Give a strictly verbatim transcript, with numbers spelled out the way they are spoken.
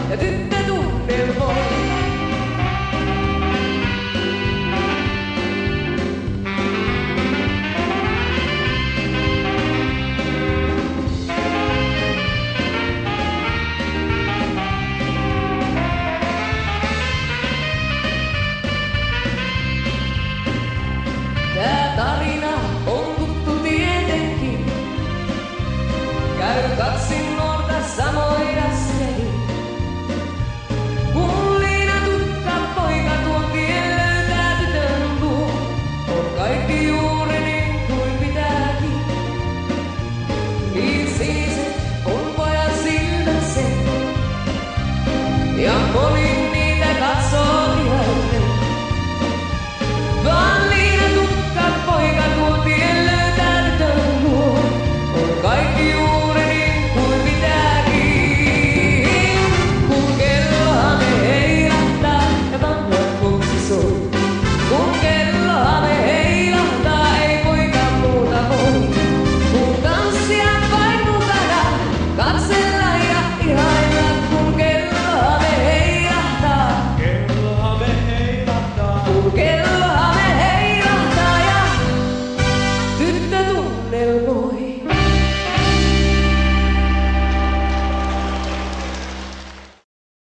ja tyttö tunnelmoi. Tää tarina on tuttu tietenkin. Käy kaksin nuorta samoja sehin. Kun liina tukka poika tuon tien löytää tytön luo, on kaikki juuri niin kuin pitääkin. Niin siniset on pojan silmät sen, ja moni